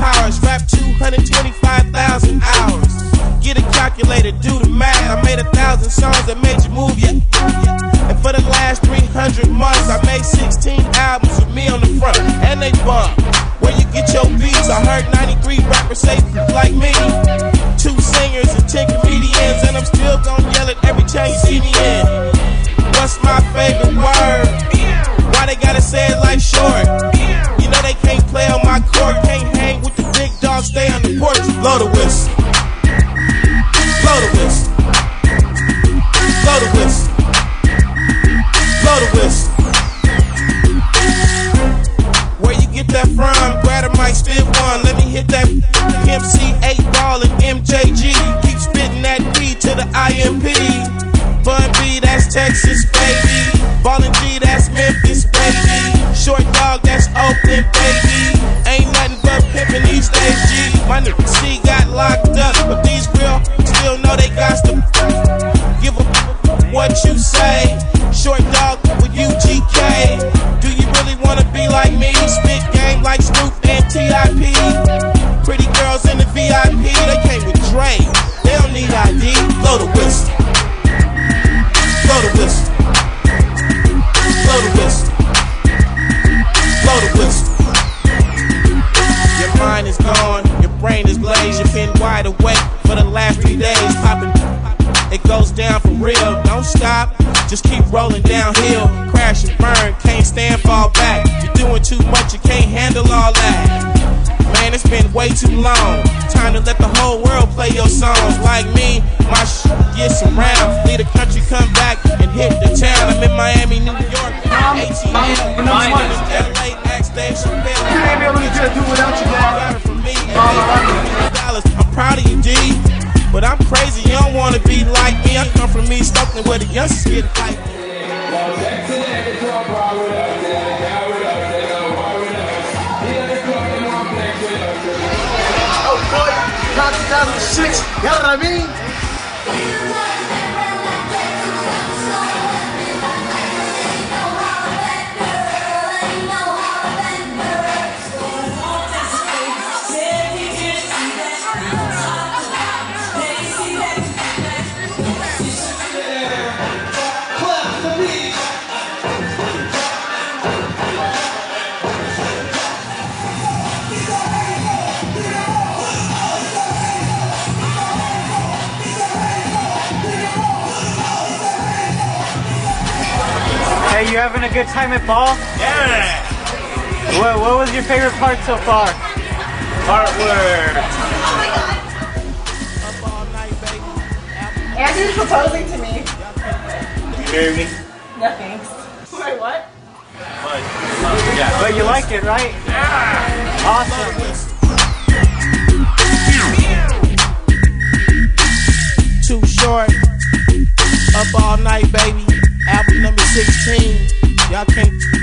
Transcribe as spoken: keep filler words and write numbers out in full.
powers. Rap two hundred twenty-five thousand hours. Get a calculator, do the math. I made a thousand songs that made you move, yeah. And for the last three hundred months, I made sixteen albums with me on the front, and they bump. Where you get your beats? I heard ninety-three rappers say like me. Two singers and ten comedians, and I'm still gon' yell it every time you see me in. What's my favorite word? Why they gotta say it like short? You know they can't play on my court, can't hang with the big dogs, stay on the porch. Blow the whistle. Blow the whistle. Blow the whistle. Blow the whistle. Where you get that from? Grab a mic, spit one. Let me hit that M C eight ball and M J G. Keep spitting that D to the I M P. Bun B, that's Texas, baby. Ballin' G, that's Memphis, baby. Short dog, that's Oakland, baby. Ain't nothing but pimpin' these days, G. My nigga C got locked up, but these real still know they got to give a what you say. Short dog with U G K. Do you really wanna be like me? Spit game like Snoop and T I P. Pretty girls in the V I P, they came with Dre. They don't need I D. Blow the whistle. Blow the whistle. Blow the whistle. Blow the whistle. Your mind is gone, your brain is glazed. You've been wide awake for the last three days. Popping, it goes down for real. Don't stop, just keep rolling downhill. Crash and burn, can't stand, fall back. You're doing too much, you can't handle all that. Man, it's been way too long. Time to let the whole world play your songs. Like me, my sh gets around. Leave the country, come back and hit the town. I'm in Miami, New York, A T L, L A, X, Dave Chappelle. You ain't able to do without you, man. For me, I'm proud of you, D. But I'm crazy, you don't wanna be like me. I come from East Oakland where the youngsters get hyped. two thousand six, you know what I mean? Hey, you having a good time at ball? Yeah! What, what was your favorite part so far? Part where... Andrew's proposing to me. You marry me? No thanks. Wait, what? But, uh, yeah. But you liked it, right? Yeah! Awesome. Too short. Up all night, baby. Album number sixteen. Y'all can't